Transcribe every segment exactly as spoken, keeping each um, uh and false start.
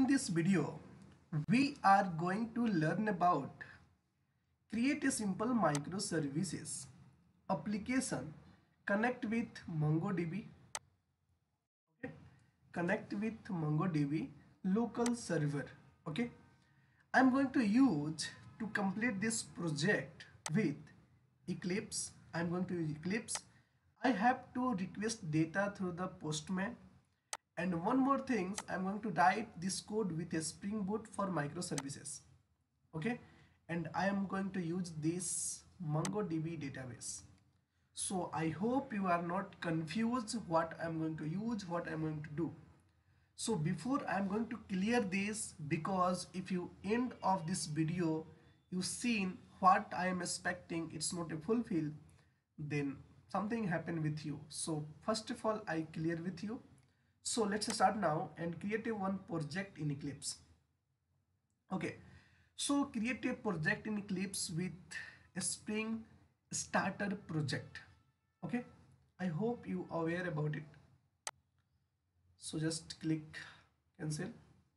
In this video, we are going to learn about create a simple microservices application, connect with MongoDB, okay? Connect with MongoDB local server. Okay, I'm going to use to complete this project with Eclipse. I'm going to use Eclipse. I have to request data through the Postman. And one more thing, I'm going to write this code with a Spring Boot for microservices. Okay, and I am going to use this MongoDB database. So I hope you are not confused what I'm going to use, what I'm going to do. So before I'm going to clear this, because if you end of this video you seen what I am expecting it's not a fulfill, then something happened with you. So first of all I clear with you. So let's start now and create a one project in Eclipse. Okay, so create a project in Eclipse with a Spring Starter project. Okay, I hope you are aware about it. So just click cancel.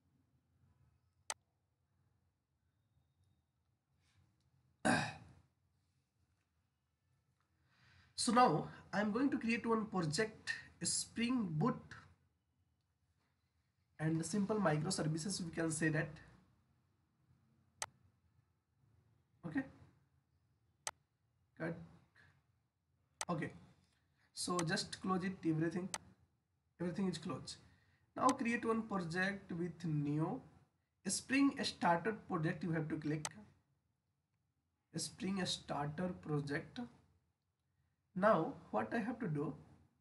So now I'm going to create one project, Spring Boot and simple microservices, we can say that. Okay, cut. Okay, so just close it, everything everything is closed. Now create one project with new Spring Starter project. You have to click Spring Starter project. Now what I have to do,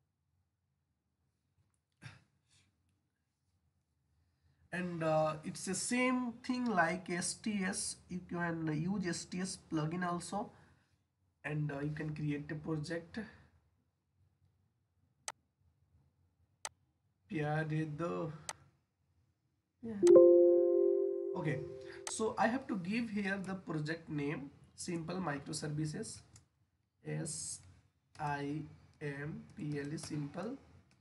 and uh, it's the same thing like S T S. You can use S T S plugin also, and uh, you can create a project. प्यारे दो. Yeah. Okay, so I have to give here the project name simple microservices. S I M P L E simple.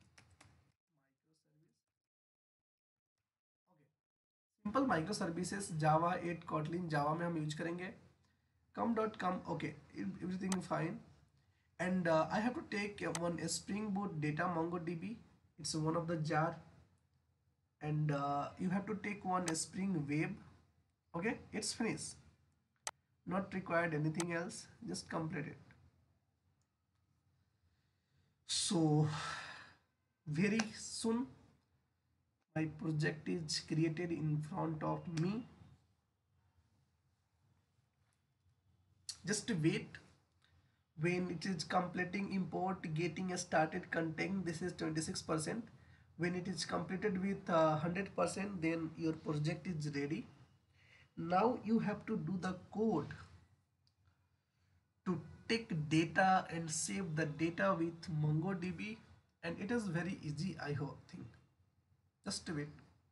Simple micro services Java at Kotlin Java में हम use करेंगे. Com dot com. Okay, everything fine. And uh, I have to take uh, one uh, Spring Boot data MongoDB. It's one of the jar. And uh, you have to take one uh, Spring Web. Okay, it's finished. Not required anything else. Just complete it. So very soon my project is created in front of me. Just wait. When it is completing import getting started content, this is twenty-six percent. When it is completed with uh, one hundred percent, then your project is ready. Now you have to do the code to take data and save the data with MongoDB, and it is very easy, I hope think. Just wait.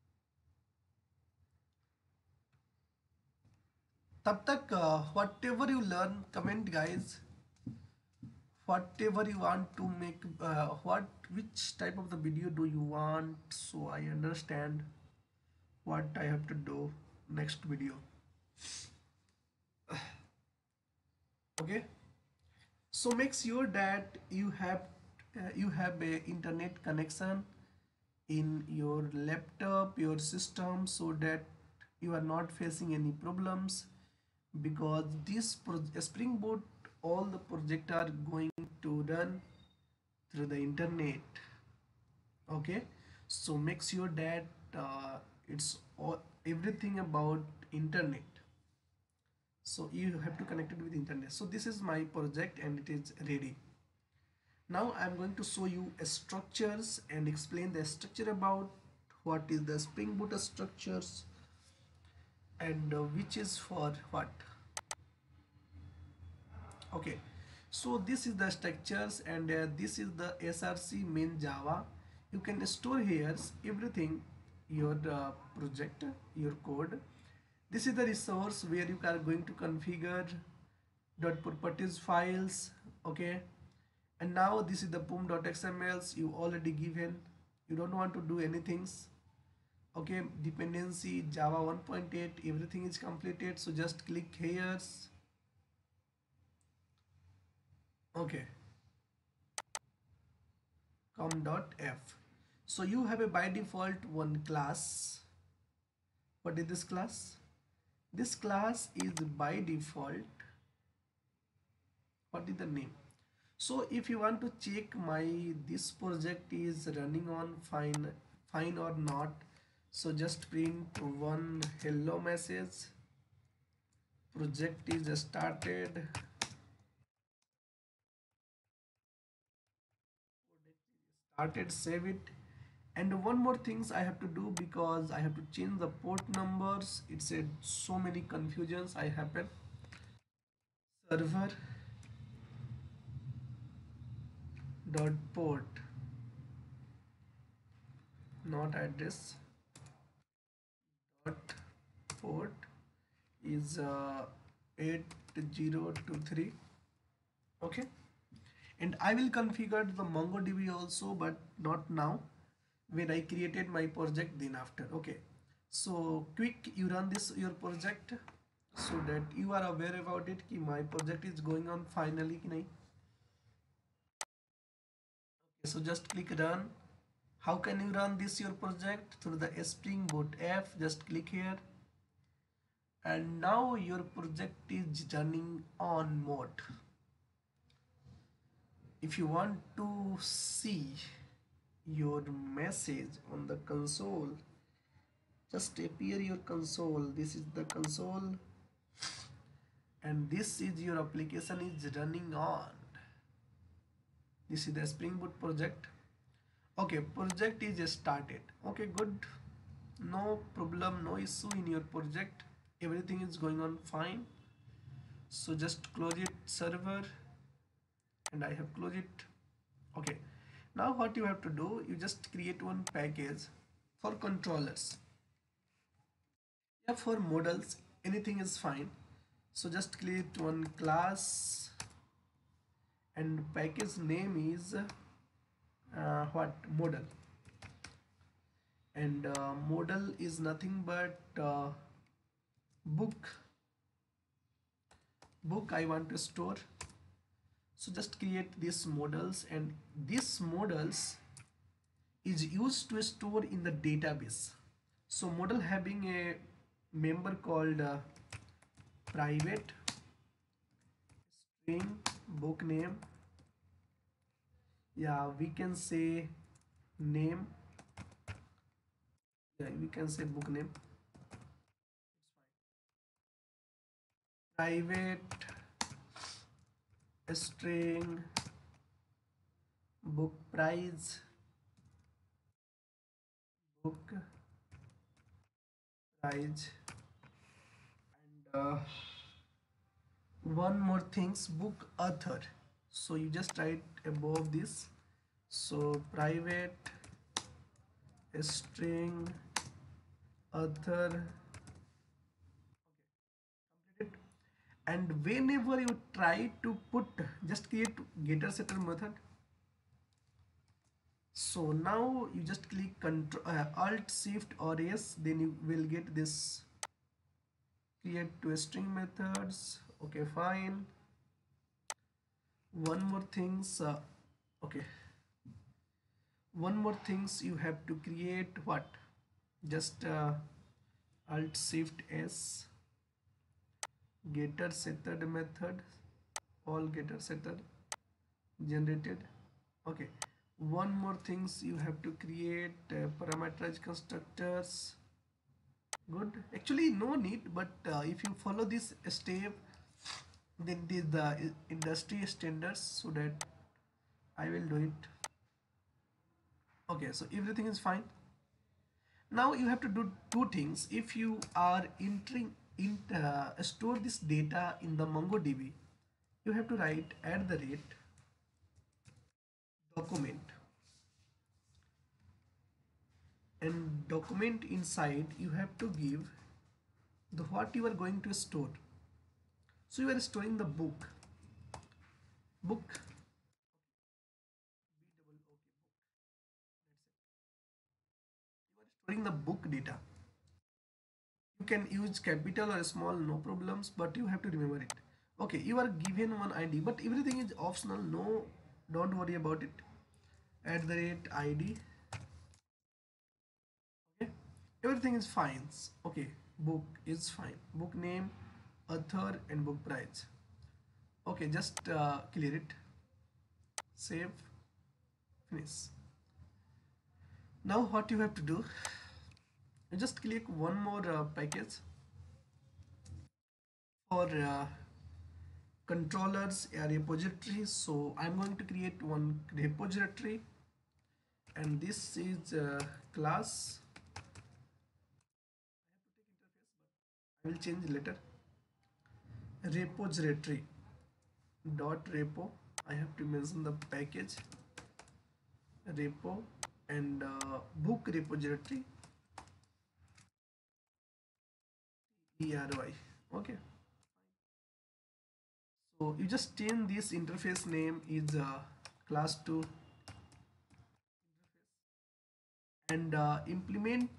तब तक uh, whatever you learn, comment guys. Whatever you want to make, uh, what which type of the video do you want, so I understand what I have to do next video. Okay, so make sure that you have uh, you have a internet connection in your laptop, your system, so that you are not facing any problems, because this Spring Boot, all the project are going to run through the internet. Okay, so make sure that uh, it's all everything about internet, so you have to connect it with internet. So this is my project and it is ready. Now I'm going to show you structures and explain the structure about what is the Spring Boot structures and uh, which is for what. Okay, so this is the structures, and uh, this is the S R C main Java. You can store here everything, your uh, project, your code. This is the resource where you are going to configure dot properties files. Okay, and now this is the pom.xmls you already given. You don't want to do anything. Okay, dependency Java one point eight, everything is completed, so just click here. Okay, com.f. So you have a by default one class. What is this class? This class is by default. What is the name? So if you want to check my this project is running on fine fine or not, so just print one hello message. Project is started. Started, save it. And one more things I have to do, because I have to change the port numbers. It said so many confusions I happen. Server dot port, not address, dot port is uh, eight zero two three. Okay, and I will configure the MongoDB also, but not now. When I created my project, then after. Okay, so quick you run this your project so that you are aware about it कि my project is going on finally कि नहीं. Okay, so just click run. How can you run this your project? Through the Spring Boot app. Just click here, and now your project is running on mode. If you want to see your message on the console, just appear your console. This is the console, and this is your application is running on. This is the Spring Boot project. Okay, project is started. Okay, good. No problem, no issue in your project. Everything is going on fine. So just close it server, and I have closed it. Okay, now what you have to do, you just create one package for controllers. Yeah, for models anything is fine. So just create one class, and package name is uh, what model, and uh, model is nothing but uh, book book I want to store. So just create these models, and these models is used to store in the database. So model having a member called uh, private string book name. Yeah, we can say name. Yeah, we can say book name. Private string book price, book price, and uh, one more things, book author. So you just write above this. So private string author. Complete it. And whenever you try to put, just create getter setter method. So now you just click control uh, alt shift or s, then you will get this create to string methods. Okay, fine. One more things. Uh, okay. One more things you have to create what? Just uh, alt shift s getter setter method, all getter setter generated. Okay, one more things you have to create uh, parameterized constructors. Good, actually no need, but uh, if you follow this step, then this the industry standards, so that I will do it. Okay, so everything is fine. Now you have to do two things. If you are entering in uh, store this data in the MongoDB, you have to write at the rate document, and document inside you have to give the what you are going to store. So you are storing the book book storing the book data. You can use capital or small, no problems, but you have to remember it. Okay, you are given one I D, but everything is optional. No, don't worry about it. At the rate I D. Okay, everything is fine. Okay, book is fine. Book name, author, and book price. Okay, just uh, clear it. Save, finish. Now what you have to do, you just click one more uh, package for uh, controllers a repository. So I'm going to create one repository, and this is uh, class. I will change later. Repository dot repo. I have to mention the package repo and uh, book repository E R Y. Okay. So you just change this interface name is uh, class two and uh, implement,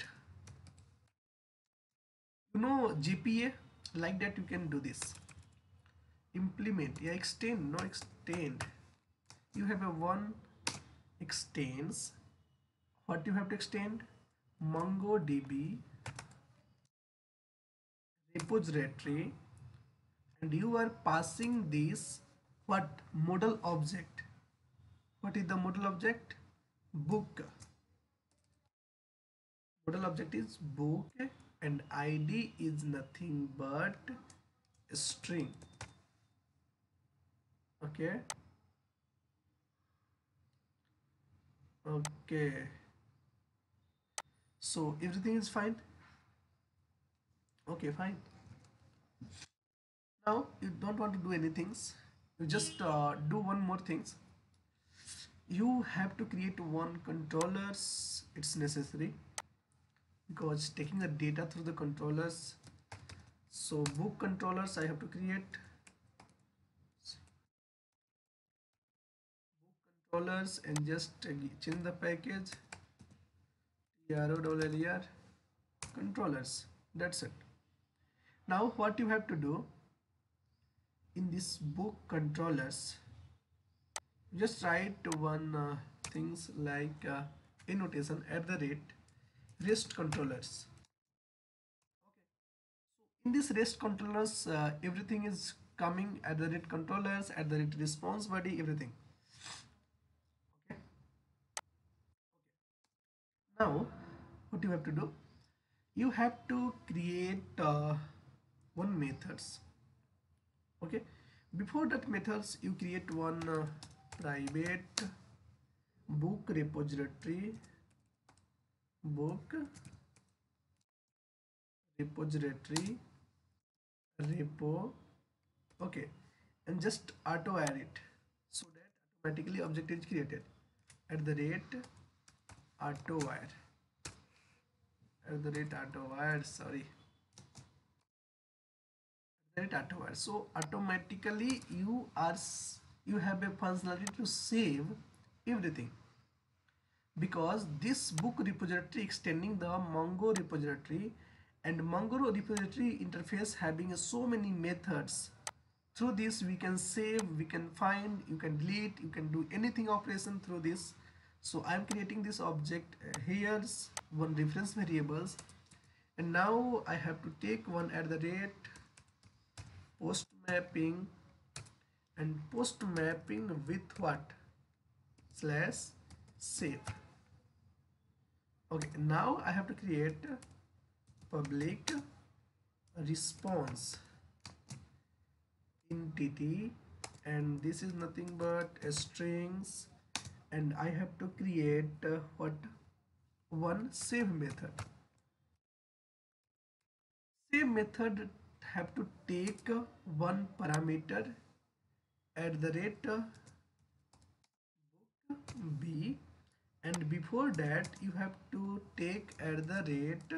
you know, G P A, like that you can do this. Implement, yeah, extend, no extend. You have a one extends. What you have to extend? MongoDB repository, and you are passing this what model object. What is the model object? Book. Model object is book, and I D is nothing but a string. Okay. Okay. So everything is fine. Okay, fine. Now you don't want to do anything. You just uh, do one more things. You have to create one controllers. It's necessary because taking the data through the controllers. So book controllers I have to create. Controllers and just change the package ro controllers. That's it. Now what you have to do in this book controllers, just write one uh, things like uh, annotation at the rate rest controllers. In this rest controllers, uh, everything is coming at the rate controllers, at the rate response body, everything. Okay. Now what you have to do, you have to create uh, one methods. Okay, before that methods you create one uh, private book repository book repository repo. Okay, and just auto add it so that automatically object is created at the rate auto wire at the rate auto wire sorry at the rate auto wire. So automatically you are you have a functionality to save everything, because this book repository extending the Mongo repository, and Mongo repository interface having so many methods. Through this we can save, we can find, you can delete, you can do anything operation through this. So I'm creating this object. Uh, here's one reference variables, and now I have to take one at the rate post mapping, and post mapping with what slash save. Okay, now I have to create public response entity, and this is nothing but strings, and I have to create uh, what one save method. Save method have to take uh, one parameter at the rate uh, book b, and before that you have to take at the rate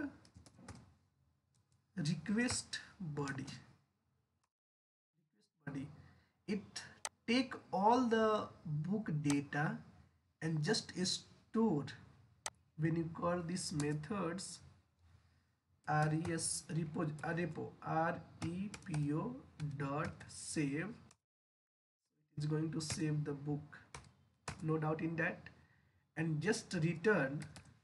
request body body. It take all the book data and just store when you call these methods res repo repo repo dot save, it's going to save the book, no doubt in that, and just return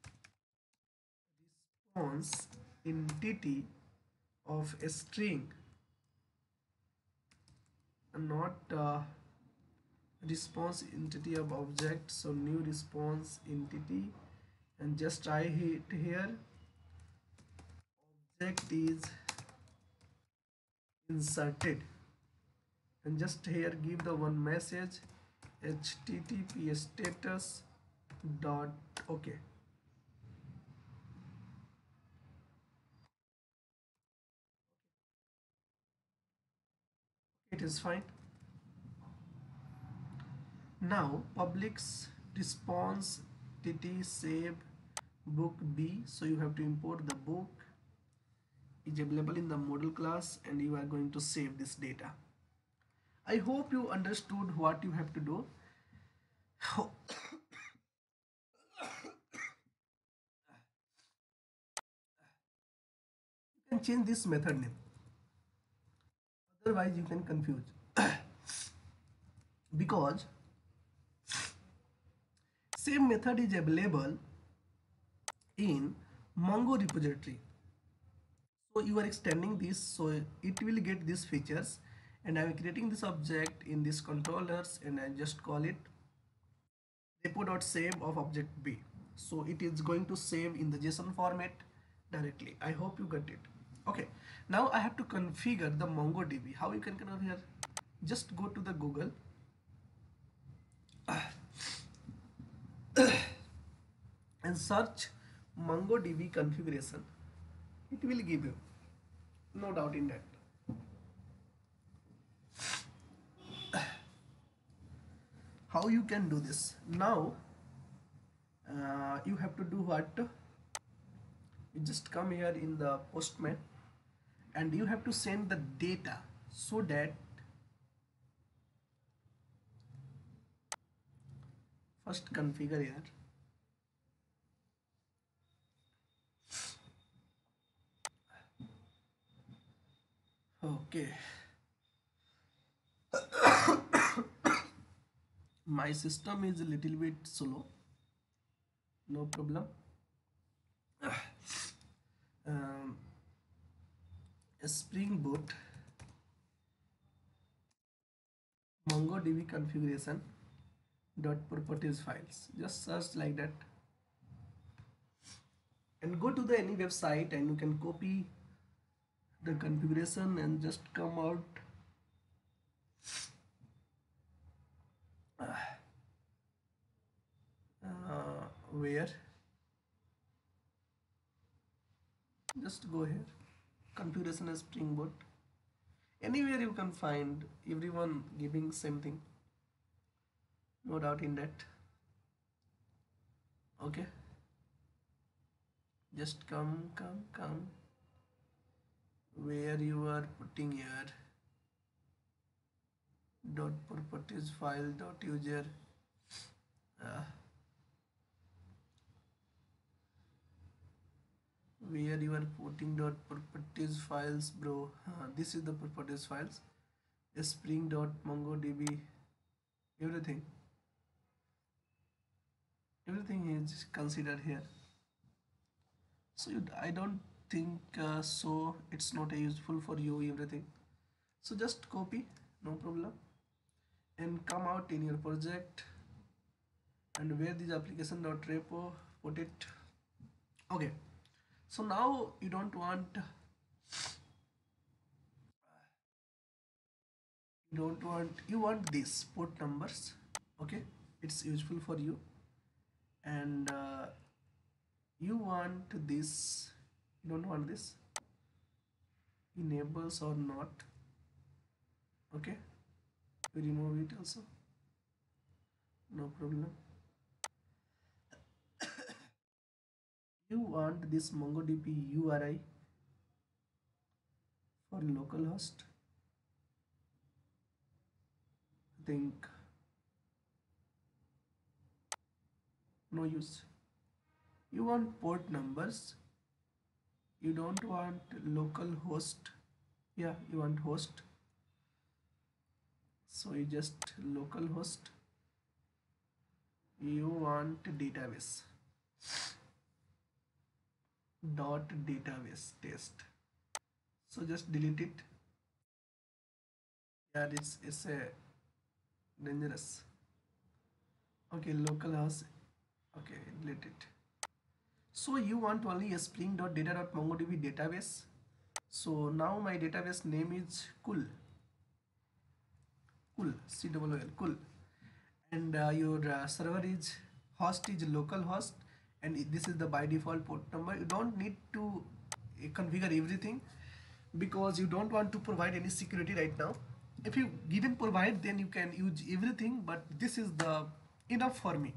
response entity of a string, not uh, response entity of object. So new response entity, and just try it here, object is inserted, and just here give the one message http status dot okay. It is fine. Now public's response tt save book b, so you have to import the book is available in the model class, and you are going to save this data. I hope you understood what you have to do. You can change this method name, otherwise you can confuse because same method is available in Mongo repository. So you are extending this, so it will get these features, and I am creating this object in this controllers, and I just call it repo.save of object B. So it is going to save in the JSON format directly. I hope you got it. Okay, now I have to configure the MongoDB. How you can configure? Just go to the Google and search MongoDB configuration. It will give you, no doubt in that. How you can do this? Now uh, you have to do what? You just come here in the Postman, and you have to send the data, so that first configure here. Okay. My system is a little bit slow, no problem. um, Spring Boot MongoDB configuration dot properties files, just search like that and go to the any website, and you can copy the configuration and just come out. Uh, where just go here, configuration as Spring Boot, anywhere you can find, everyone giving same thing, no doubt in that. Okay, just come come come where you are putting your dot properties file dot user uh, where you are putting dot properties files, bro. Uh, this is the properties files, spring dot mongodb, everything everything is considered here. So you, I don't think uh, so it's not useful for you everything, so just copy, no problem, and come out in your project, and where this application dot repo, put it. Okay, so now you don't want you don't want you want this port numbers. Okay, it's useful for you, and uh, you want this, you don't want this enables or not. Okay, we remove it also, no problem. You want this MongoDB U R I for localhost, I think no use. You want port numbers, you don't want local host. Yeah, you want host, so you just local host. You want database dot database test, so just delete it. Yeah, it's it's a dangerous. Okay, localhost. Okay, delete it. So you want only a spring.data.mongodb database. So now my database name is cool, cool, C O O L, cool, and uh, your uh, server is host is local host, and this is the by default port number. You don't need to uh, configure everything because you don't want to provide any security right now. If you even provide, then you can use everything, but this is the enough for me.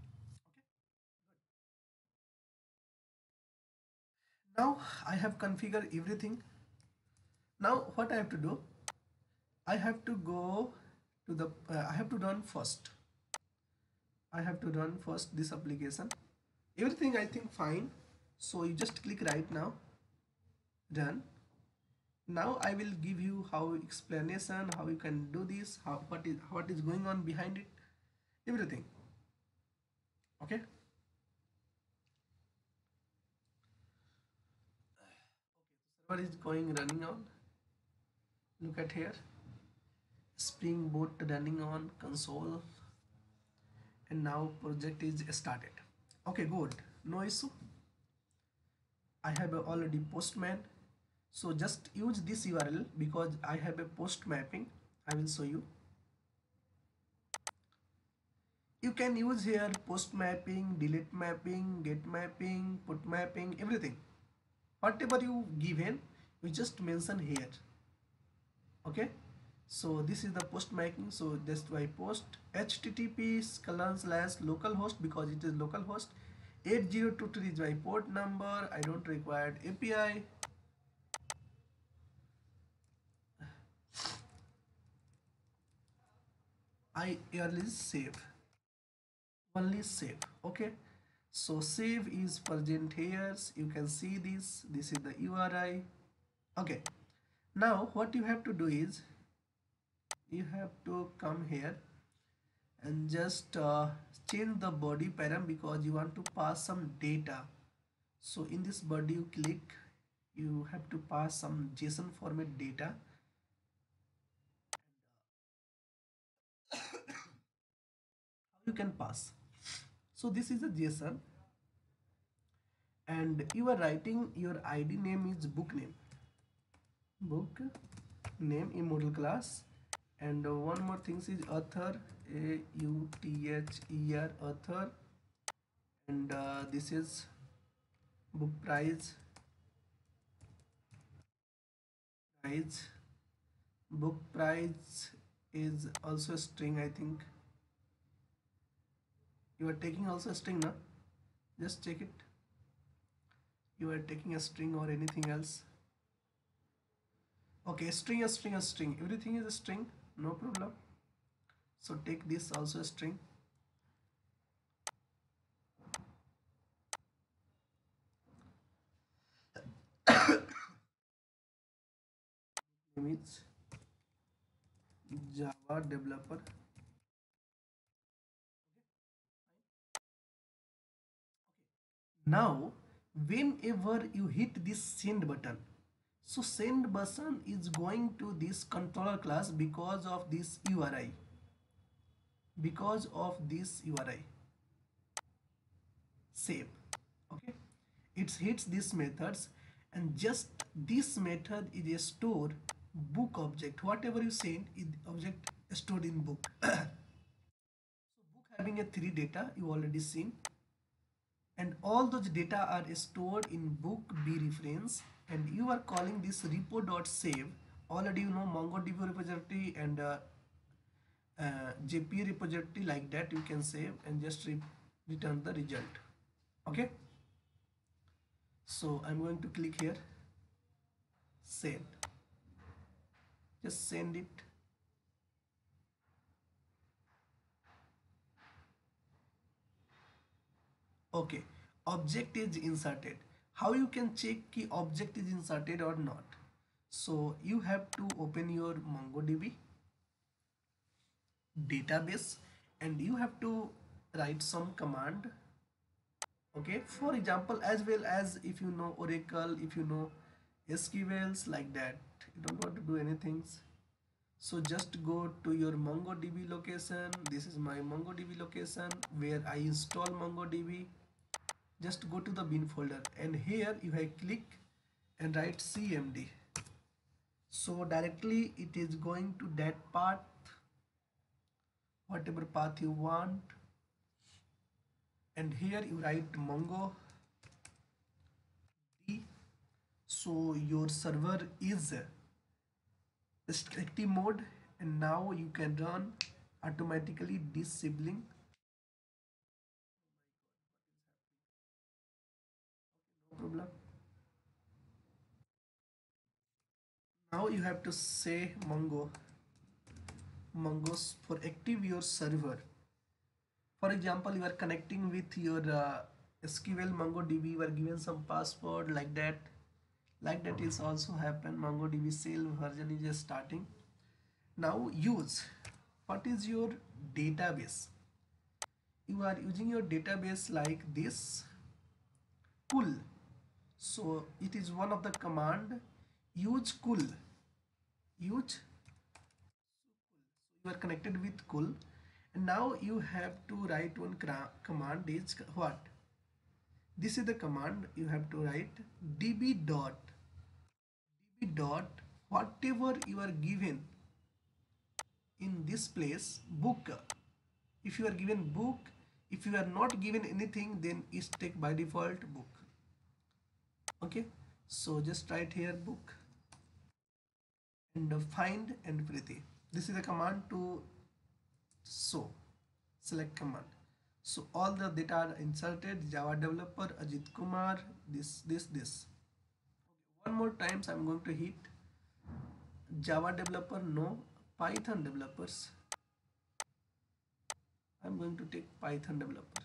Now I have configured everything. Now what I have to do, I have to go to the uh, I have to run first. I have to run first this application. Everything I think fine. So you just click right now, run. Now I will give you how explanation, how you can do this, how what is what is going on behind it, everything. Okay. Server is going running on. Look at here. Spring Boot running on console, and now project is started. Okay, good. No issue. I have a already Postman, so just use this U R L because I have a post mapping. I will show you. You can use here post mapping, delete mapping, get mapping, put mapping, everything. Whatever you given, you just mention here. Okay. So this is the post mapping. So just by post http colon slash localhost because it is localhost. eight zero two three is my port number. I don't require A P I. I early save. Only save. Okay. So save is present here. You can see this. This is the U R I. Okay. Now what you have to do is you have to come here and just uh, change the body param because you want to pass some data. So in this body you click, you have to pass some JSON format data. You can pass. So this is a JSON, and you are writing your I D name is book name, book name in model class, and uh, one more thing is author, A U T H E R, author, and uh, this is book price, price, book price is also a string. I think you are taking also a string now. Just check it. You are taking a string or anything else. Okay, string, a string, a string. Everything is a string, no problem. So take this also a string. Name is Java developer. Now, whenever you hit this send button, so send button is going to this controller class because of this U R I. Because of this U R I. Save. Okay. It hits these methods, and just this method is a store book object. Whatever you send is object stored in book. So book having a three data you already seen, and all those data are stored in book b reference, and you are calling this repo.save. Already you know MongoDB repository and uh, uh, J P A repository, like that you can save and just re return the result. Okay. So I'm going to click here, send, just send it. Okay, object is inserted. How you can check ki object is inserted or not? So you have to open your MongoDB database and you have to write some command. Okay, for example, as well as if you know Oracle, if you know S Q Ls like that, you don't want to do anything. So just go to your MongoDB location. This is my MongoDB location where I install MongoDB. Just go to the bin folder and here you have click and write C M D. So directly it is going to that path, whatever path you want, and here you write Mongo D. So your server is active mode and now you can run automatically disabling. No problem. Now you have to say Mongo Mongos for active your server. For example, you are connecting with your uh, S Q L MongoDB, you are given some password like that. Like that is also happen. MongoDB shell version is just starting. Now use. What is your database? You are using your database like this. Cool. So it is one of the command. Use cool. Use you are connected with cool and now you have to write one command is what this is the command you have to write db dot db dot whatever you are given in this place book. If you are given book, if you are not given anything, then is take by default book. Okay, so just write here book and find and Preeti. This is the command to so select command. So all the data are inserted. Java developer Ajit Kumar, this this this. Okay, one more times I'm going to hit Java developer, no, Python developers. I'm going to take Python developer.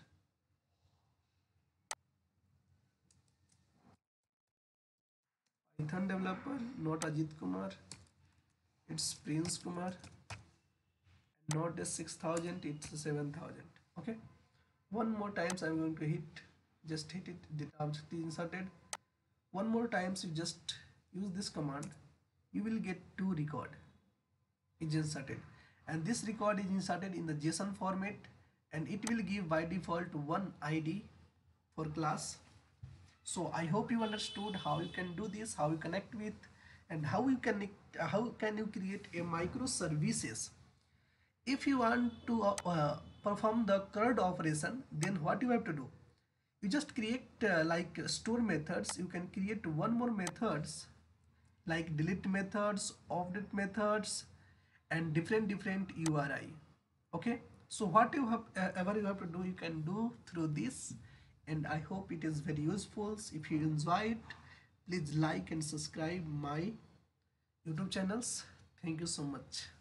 Python developer, not Ajit Kumar, it's Prince Kumar. Not a six thousand, it's seven thousand. Okay, one more times I'm going to hit, just hit it, data is inserted. One more times you just use this command, you will get two record is inserted and this record is inserted in the JSON format and it will give by default one I D for class. So I hope you understood how you can do this, how you connect with and how you can how can you create a microservices. If you want to uh, uh, perform the CRUD operation, then what you have to do, you just create uh, like store methods. You can create one more methods like delete methods, update methods and different different U R I. Okay, so what you have uh, ever you have to do, you can do through this and I hope it is very useful. If you enjoy it, please like and subscribe my YouTube channels. Thank you so much.